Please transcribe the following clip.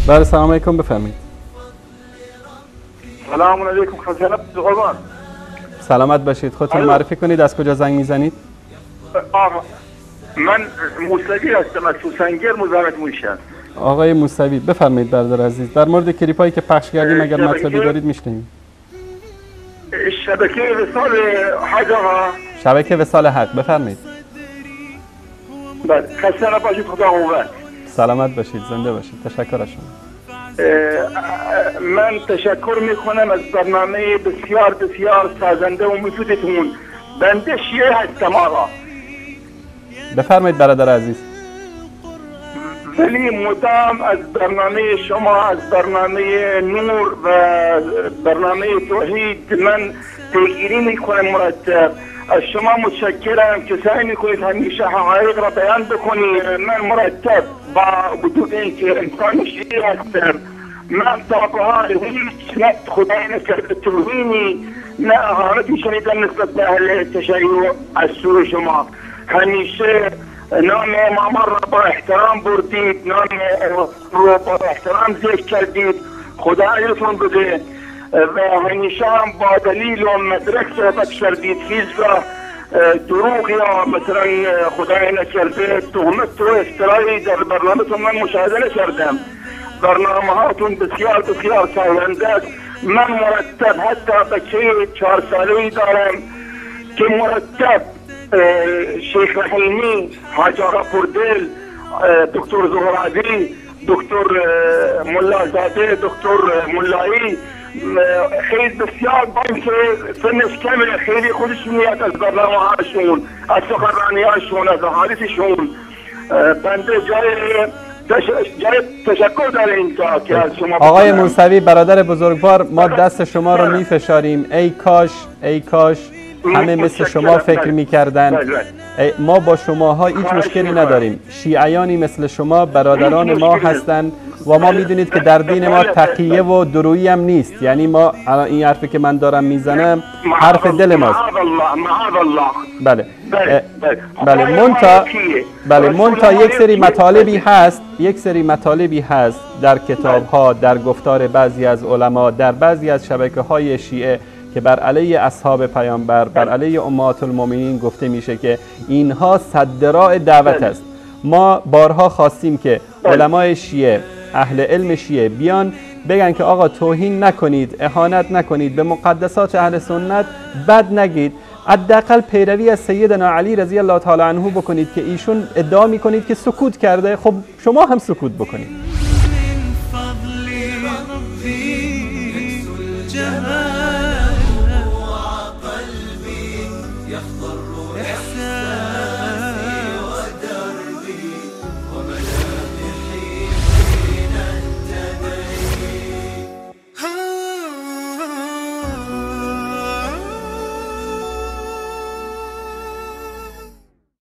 بله سلام علیکم، بفرمایید. سلام علیکم خدمت قربان. سلامت باشید. خودتون معرفی کنید، از کجا زنگ میزنید؟ من موسوی هستم از سوسنگر مزاحمت میشم. آقای موسوی بفرمایید برادر عزیز، در مورد کلیپ هایی که پخش کردیم اگر مطلبی دارید میشنویم. شبکه وصال حق آقا. شبکه وصال حق، بفرمایید. بله خسته نباشید، خدا قوت. سلامت باشید، زنده باشید. تشکر از شما. من تشکر میکنم از برنامه بسیار بسیار سازنده و مفیدتون. بنده شیعه هستم آقا. بفرمایید برادر عزیز. ولی مدام از برنامه شما، از برنامه نور و برنامه توحید من پیگیری میکنم مرتب. از شما متشکرم که سعی میکنید همیشه حقایق را بیان بکنید. من مرتب با وجود اینکه انسان شیعه هستم، من تا به حال هیچ نه خدای نکرده توهینی نه اهانتی شنیدم نسبت به اهل تشیع از سوی شما. همیشه نام امامان را با احترام بردید، نام رو با احترام ذکر کردید. خدا اجرتون بده. و همیشه هم با دلیل و مدرک صحبت کردید. هیچ دروغ یا مثلا خدای نکرده تهمت و افترایی در برنامه‌تون من مشاهده نکردم. برنامه هاتون بسیار بسیار سازنده است. من مرتب حتی بچه 4 ساله‌ای دارم که مرتب شیخ رحیمی، حاج آقا پردل، دکتر زهرابی، دکتر ملازاده، دکتر ملایی، خیلی بسیار با اینکه سنش کمه خیلی خودش میاد از برنامه هاشون، از سخنرانی هاشون، از احادیثشون. بنده جای تشکر داره اینجا که از شما. آقای موسوی برادر بزرگوار، ما دست شما رو میفشاریم. ای کاش همه مثل شما فکر میکردن. ما با شماها هیچ مشکلی نداریم. شیعیانی مثل شما برادران ما هستند و ما میدونید که در دین ما تقیه و درویی هم نیست. یعنی ما این حرفی که من دارم میزنم حرف دل ماست. بله بله منتها یک سری مطالبی هست در کتاب ها، در گفتار بعضی از علما، در بعضی از شبکه های شیعه که بر علیه اصحاب پیامبر، بر علیه امهات المؤمنین گفته میشه که اینها صدراء دعوت است. ما بارها خواستیم که علمای شیعه، اهل علم شیعه بیان بگن که آقا توهین نکنید، اهانت نکنید، به مقدسات اهل سنت بد نگید، حداقل پیروی از سیدنا علی رضی الله تعالی عنه بکنید که ایشون ادعا میکنید که سکوت کرده. خب شما هم سکوت بکنید.